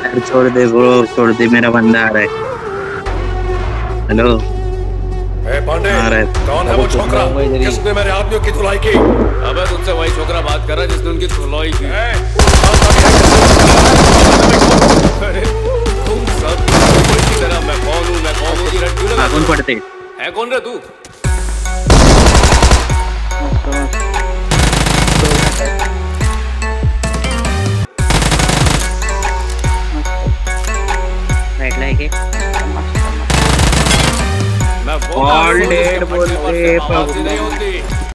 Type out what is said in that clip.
यार छोड़ दे ब्रो, छोड़ दे, मेरा बंदा आ रहा है। हेलो। ए पांडे, आ रहा है। कौन है वो छोकरा? किसने मेरे आदमियों की धुलाई की? अबे तुझसे वही छोकरा बात कर रहा है जिसने उनकी धुलाई की। अरे तुम सब की तरह मैं कौन हूँ की रट क्यों लगा? कौन पढ़ते है कौन रे तू? मैं वो ऑल डेड बोलते। नहीं होती।